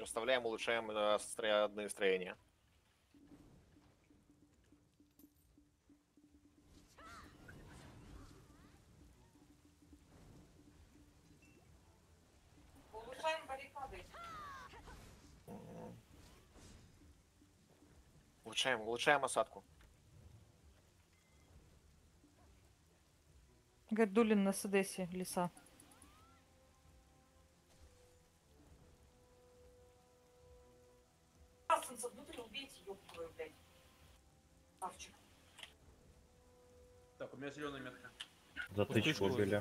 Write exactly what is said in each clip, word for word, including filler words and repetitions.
Расставляем, улучшаем э, строя... строения. Улучшаем баррикады. Улучшаем, улучшаем осадку. Гадулин на Седесе, леса. Асенса внутри убейте, ёбаную, блядь. Ставчик. Так, у меня зеленая метка. Затычку убили.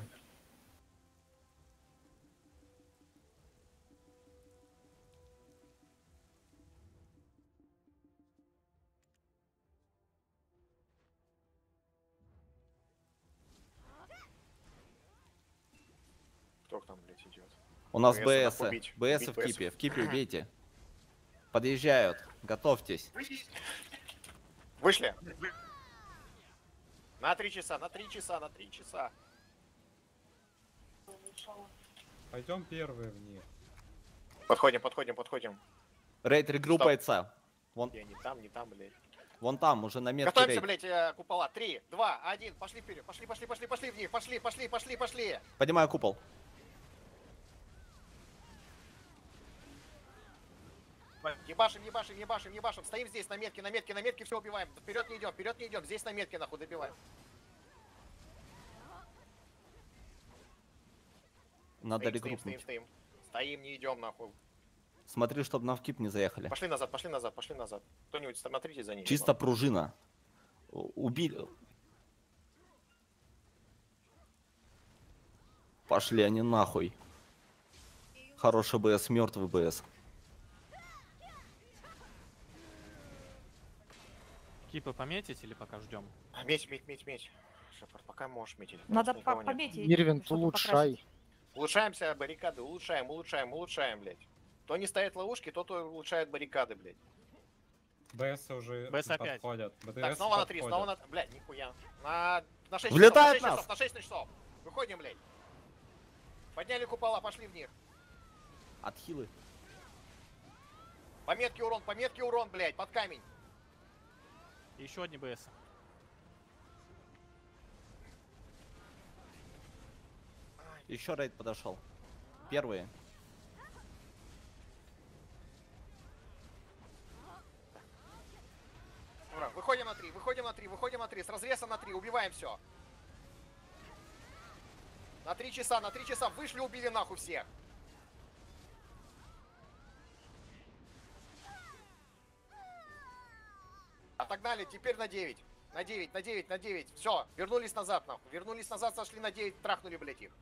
Кто там, блядь, идет? У нас БС БС. надо убить. БС Убить в БС. кипе. В кипе убейте. Подъезжают. Готовьтесь. Вышли. На три часа, на три часа, на три часа. Пойдем первые в них. Подходим, подходим, подходим. Рейд регруппается. Вон, Я не там, не там, блядь. вон там, уже на метке Готовимся, рейд. блядь, э, купола. Три, два, один, пошли вперед. Пошли, пошли, пошли, пошли в них. Пошли, пошли, пошли, пошли. Поднимаю купол. Ебашим, ебашим, ебашим, ебашим. Стоим здесь на метке, на метке, на метке, все убиваем. Вперед не идем, вперед не идем. Здесь на метке, нахуй, добиваем. Надо Стоим, стоим, регруппнуть. стоим, стоим. Стоим, не идем, нахуй. Смотри, чтобы на вкип не заехали. Пошли назад, пошли назад, пошли назад. Кто-нибудь смотрите за ними. Чисто пружина. У- Убили. Пошли они нахуй. Хороший БС, мертвый БС. Кипы пометить или пока ждем? Медь, медь, медь, медь. Шепард, пока можешь метить. Надо потому что никого по нет. пометить. Ирвин, чтобы улучшай. покрасить. Улучшаемся баррикады, улучшаем, улучшаем, улучшаем, блядь. Кто не ставит ловушки, тот улучшает баррикады, блядь. БС уже БС опять. подходят. Так, БТС снова на три, подходят. снова на... Блядь, нихуя. На, на шесть Влетает часов, на нас! шесть часов, на шесть часов. Выходим, блядь. Подняли купола, пошли в них. Отхилы. По метке урон, по метке урон, блядь, под камень. И еще одни БС. Еще рейд подошел. Первые. Ура, выходим на три, выходим на три, выходим на три. С разреса на три, убиваем все. На три часа, на три часа. Вышли, убили нахуй всех. Отогнали, теперь на девять. На девять, на девять, на девять. Все, вернулись назад, нахуй. Вернулись назад, сошли на девять, трахнули, блядь, их.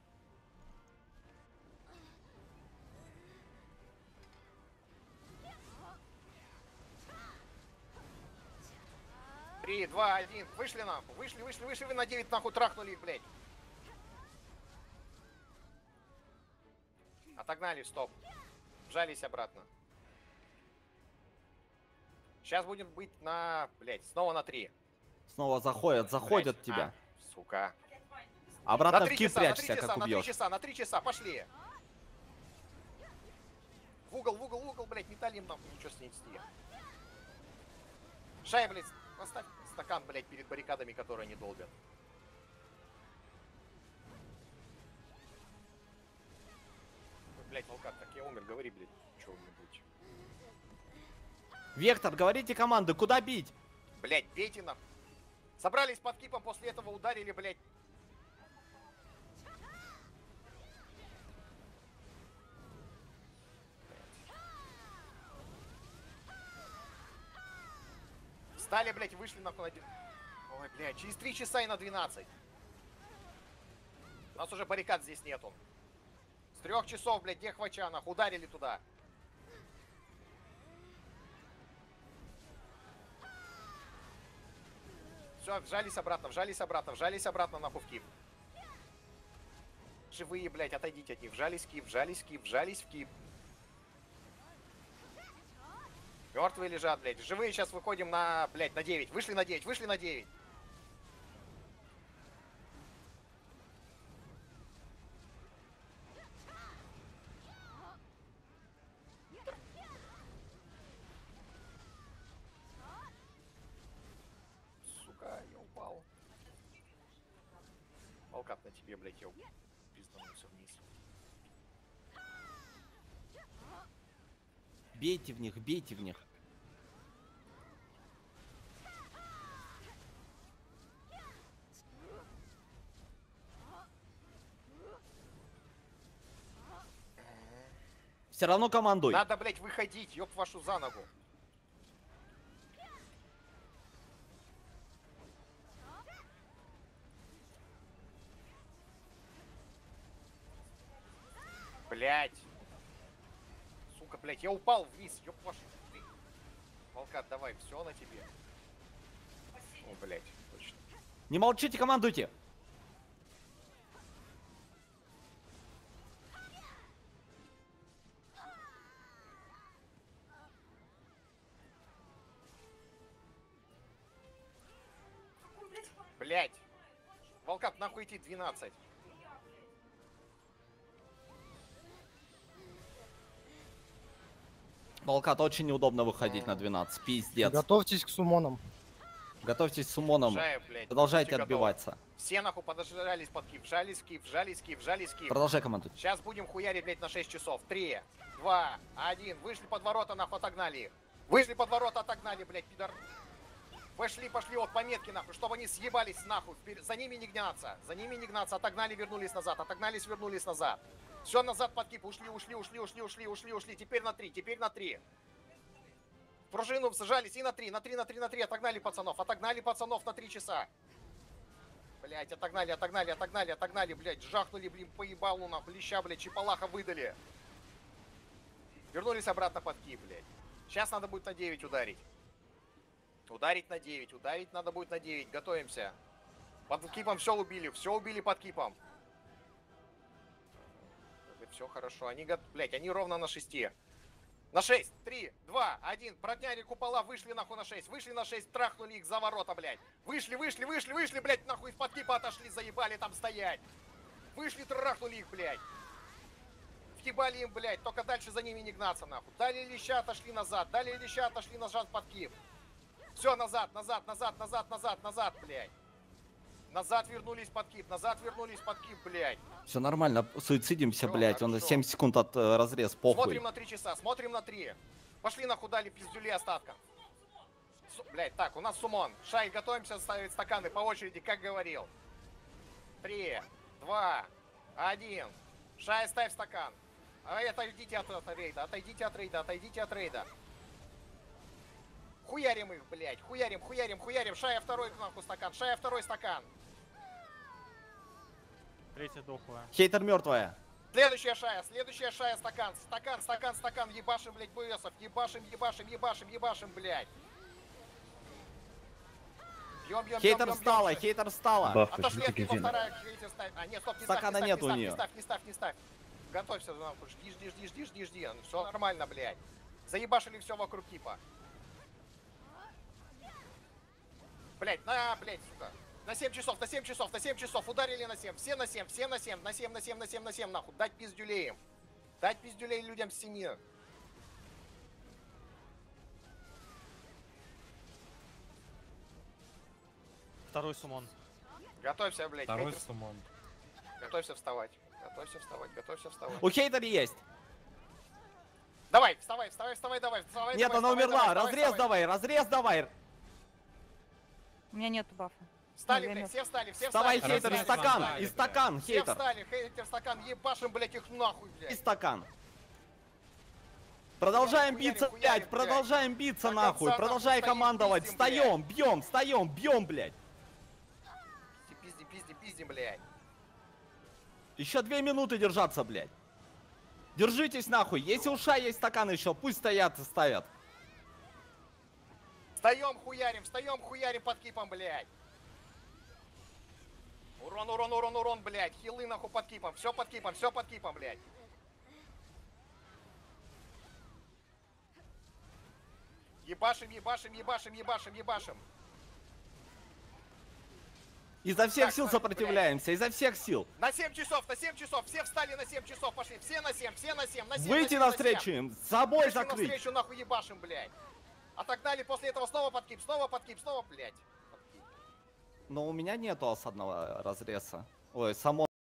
Три, два, один. Вышли нахуй. Вышли, вышли, вышли. Вы на девять нахуй трахнули их, блядь. Отогнали, стоп. Вжались обратно. Сейчас будем быть на, блядь, снова на три. Снова заходят, заходят Блядь, тебя. а, сука. Обратно На в три кип часа, на три прячься, часа, как на три убьешь. часа, на три часа, пошли. В угол, в угол, в угол, блядь, не талим нам ничего снести. Шай, блядь, поставь стакан, блядь, перед баррикадами, которые не долбят. Ой, блядь, волкат, как я умер, говори, блядь, что-нибудь. Вектор, говорите команды, куда бить? Блядь, бейте нахуй. Собрались под кипом, после этого ударили, блядь. Встали, блядь, и вышли нахуй на... де- Ой, блядь, через три часа и на двенадцать. У нас уже баррикад здесь нету. С трех часов, блядь, где хвача, нахуй, ударили туда. Все, вжались обратно, вжались обратно, вжались обратно нахуй в кип. Живые, блядь, отойдите от них. Вжались в кип, вжались в кип, вжались в кип. Мертвые лежат, блядь. Живые сейчас выходим на, блядь, на девять. Вышли на девять, вышли на девять. тебе, блядь, я пизданулся вниз. Бейте в них, бейте в них. Все равно командуй. Надо, блядь, выходить, ёб вашу за ногу. Блядь. Сука, блядь, я упал вниз, ёб вашу. Ты. Волкат, давай, все на тебе. О, блядь, точно. Не молчите, командуйте. Блядь. Волкат, нахуй идти двенадцать. Волкат, очень неудобно выходить на двенадцать. Пиздец. Готовьтесь к сумонам. Готовьтесь с сумоном. Жая, блядь, Продолжайте будьте готовы. отбиваться. Все нахуй подожрались под кип. Вжались в кип, вжались в кип, вжались в кип. Продолжай командовать. Сейчас будем хуярить, блядь, на шесть часов. Три, два, один. Вышли под ворота, нахуй, отогнали их. Вышли под ворота, отогнали, блядь, пидор. Пошли, пошли, вот пометки, нахуй, чтобы они съебались, нахуй. Впер- За ними не гнаться. За ними не гнаться. Отогнали, вернулись назад. Отогнались, вернулись назад. Все назад под кип. Ушли, ушли, ушли, ушли, ушли, ушли, ушли. Теперь на три, теперь на три. В пружину сжались и на три, на три, на три, на три. Отогнали пацанов. Отогнали пацанов на три часа. Блять, отогнали, отогнали, отогнали, отогнали, блять, жахнули, блин, по ебалу, нахуй, леща, блять, чипалаха выдали. Вернулись обратно под кип, блять. Сейчас надо будет на девять ударить. Ударить на девять, ударить надо будет на девять, готовимся. Под кипом все убили, все убили под кипом. Все хорошо, они, блять, они ровно на шести. На шесть, три, два, один, продняли купола, вышли нахуй на шесть, вышли на шесть, трахнули их за ворота, блядь. Вышли, вышли, вышли, вышли, блядь, нахуй из-под кипа отошли, заебали там стоять. Вышли, трахнули их, блядь. Вкибали им, блядь, только дальше за ними не гнаться, нахуй. Дали леща, отошли назад, дали леща, отошли назад под кип. Все, назад, назад, назад, назад, назад, назад, блядь. Назад вернулись под кип, назад вернулись под кип, блядь. Все нормально, суицидимся, Всё, блядь. Он хорошо. семь секунд от э, разрез, похуй. Смотрим на три часа, смотрим на три. Пошли нахуй, дали пиздюли остаткам. Су- блядь, так, у нас сумон. Шай, готовимся ставить стаканы по очереди, как говорил. Три, два, один. Шай, ставь стакан. А отойдите от, от рейда, отойдите от рейда, отойдите от рейда. Хуярим их, блядь, хуярим, хуярим, хуярим. Шая второй нахуй стакан, Шая второй стакан. Третья дохлая. Хейтер мертвая. Следующая шая, следующая шая, стакан, стакан, стакан, стакан, ебашим, блядь, БСов, ебашим, ебашим, ебашим, ебашим, блядь. Бьем, бьем, Хейтер бьем, бьем, встала, бьем. хейтер встала. Баф. Отошли от Ждите него Гезина. вторая, хейтер ставь. А, нет, стоп, не Стакана ставь, не нет ставь, у не неё. ставь, не ставь, не ставь. Готовься, нахуй, жди, жди, жди, жди, жди, жди. Все нормально, блядь. Заебашили все вокруг кипа. Блядь, на, блядь, сука. На семь часов, на семь часов, на семь часов. Ударили на семь. Все на семь, все на семь, на семь, на семь, на семь, на семь, нахуй. Дать пиздюлей им. Дать пиздюлей людям с семи. Второй сумон. Готовься, блядь. Второй хейтер. сумон. Готовься вставать. Готовься вставать, готовься вставать. У хейтер есть. Давай, вставай, вставай, вставай, давай, вставай. Нет, давай, она вставай, умерла. давай, вставай, Разрез вставай. давай, разрез давай. У меня нету бафа. Встали, Ну, я блядь, мертв. все встали, все Вставай, встали. хейтер, все и Разрез встали, стакан, встали, и блядь. стакан, Все хейтер. встали, хейтер, стакан, ебашим, блядь, их нахуй, И блядь. стакан. Продолжаем Хуярим, биться, хуярим, блядь, блядь. продолжаем биться, До нахуй. конца, Продолжай нахуй, стоим, командовать. пиздим, Встаем, бьем, встаем, бьем, блядь. Пизди, пизди, пизди, блядь. Еще две минуты держаться, блядь. Держитесь, нахуй. Если у Ша есть стакан еще, пусть стоят и ставят. Встаем, хуярим, встаем, хуярим под кипом, блядь. Урон, урон, урон, урон, блядь. Хилы нахуй под кипом, все под кипом, все под кипом, блядь. Ебашим, ебашим, ебашим, ебашим, ебашим. Изо всех Так, сил так, сопротивляемся, изо всех сил. На семь часов, на семь часов, все встали на семь часов, пошли, все на семь, все на семь, на семь. Выйти на семь, навстречу им, с собой Вышли закрыть. навстречу, нахуй ебашим, блядь. Отогнали после этого снова под кип, снова под кип, снова, блядь. Под кип. Но у меня нету осадного разреза. Ой, само